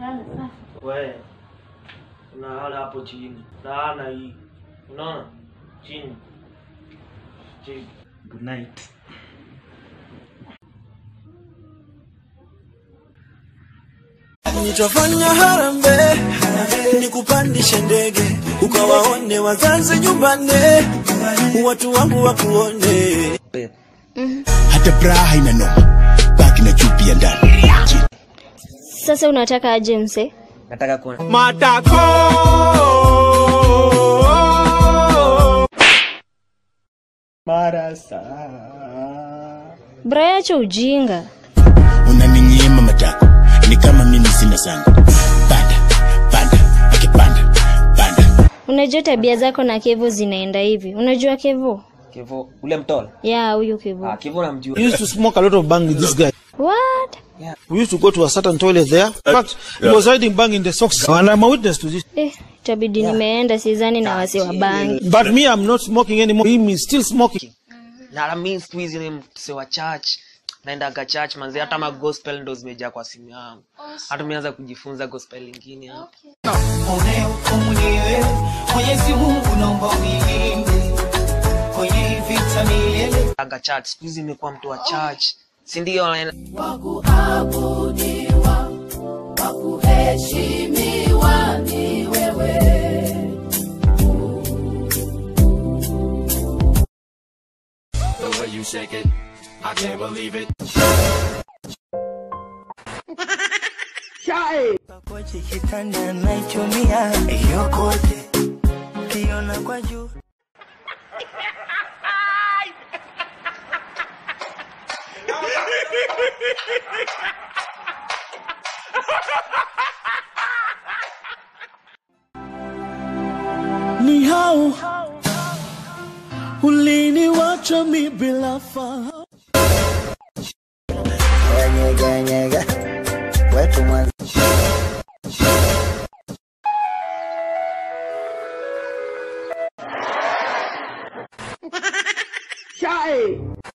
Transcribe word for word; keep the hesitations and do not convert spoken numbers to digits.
Wewe unalala hapo chini. Laana hii. Unaona? Chini. Chini. Good night. Nitafanya harambe nikupandishe ndege ukawaone wazazi nyumbani watu wangu wakuone. Mhm. Hata bra haina noma. Baki na chupi ya ndani. Sasa unataka aje mse? Nataka kuona Matako. Marasa. Bra acha ujinga. Unaninyima matako. Ni kama mimi sina sana. Panda, panda, akipanda, panda. Unajua tabia zako na Kevo zinaenda hivi. Unajua Kevo? Kevo, ule mtolo? Yeah, huyo Kevo. Ah, Kevo namjua. We used to smoke a lot of bang with this guy. What? Yeah. We used to go to a certain toilet there. In fact, he was hiding bang in the socks. And I'm a witness to this. Eh, tabidi yeah. Nimeenda sizani na wasi wa bangi. But me, I'm not smoking anymore. Him is still smoking. Na la means tu hizi ni mse wa church. Naenda ka church manzi, hata ma gospel ndo zimejaa kwa simu yangu. Hata tumeanza kujifunza gospel nyingine hapa. One ukomuniwe Mwenyezi Mungu naomba unilinde kwenye vita milele. Aga church, siku hizi nimekuwa mtu wa church. Si ndio? Wakuabudiwa, wakuheshimiwa ni wewe. The way you shake it, I can't believe it. Chai. Kwa chikitanda naichumia yokote. Kiona kwa juu. Ni hao uliniwacha mi bila fahamu. Nyega nyega wetu mwanzo. Chai.